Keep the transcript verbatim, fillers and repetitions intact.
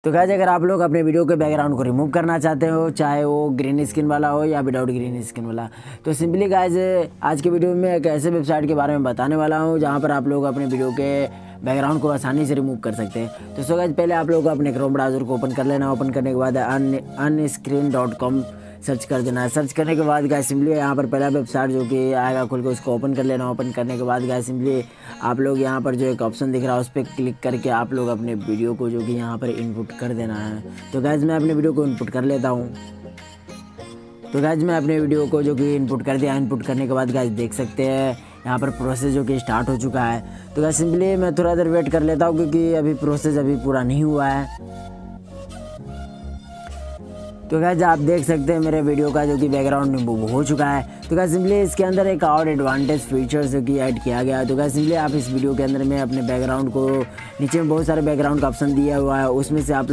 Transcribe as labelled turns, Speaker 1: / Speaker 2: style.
Speaker 1: तो गाइस अगर आप लोग अपने वीडियो के बैकग्राउंड को रिमूव करना चाहते हो, चाहे वो ग्रीन स्क्रीन वाला हो या विदाउट ग्रीन स्क्रीन वाला, तो सिंपली गाइस आज के वीडियो में एक ऐसे वेबसाइट के बारे में बताने वाला हूँ जहाँ पर आप लोग अपने वीडियो के बैकग्राउंड को आसानी से रिमूव कर सकते हैं। तो सो गाइस पहले आप लोग को अपने क्रोम ब्राउज़र को ओपन कर लेना। ओपन करने के बाद अन अनस्क्रीन डॉट कॉम सर्च कर देना है। सर्च करने के बाद गाइस सिंपली यहाँ पर पहला वेबसाइट जो कि आएगा खुल के उसको ओपन कर लेना। ओपन करने के बाद गाइस सिंपली आप लोग यहाँ पर जो एक ऑप्शन दिख रहा है उस पर क्लिक करके आप लोग अपने वीडियो को जो कि यहाँ पर इनपुट कर देना है। तो गाइस मैं अपने वीडियो को इनपुट कर लेता हूँ। तो गाइस मैं अपने वीडियो को जो कि इनपुट कर दिया। इनपुट करने के बाद गाइस देख सकते हैं यहाँ पर प्रोसेस जो कि स्टार्ट हो चुका है। तो गाइस सिंपली मैं थोड़ा देर वेट कर लेता हूँ क्योंकि अभी प्रोसेस अभी पूरा नहीं हुआ है। तो गाइस आप देख सकते हैं मेरे वीडियो का जो कि बैकग्राउंड रिमूव हो चुका है। तो गाइस सिंपली इसके अंदर एक और एडवांटेज फीचर जो कि ऐड किया गया है। तो गाइस सिंपली आप इस वीडियो के अंदर में अपने बैकग्राउंड को नीचे में बहुत सारे बैकग्राउंड का ऑप्शन दिया हुआ है, उसमें से आप लोग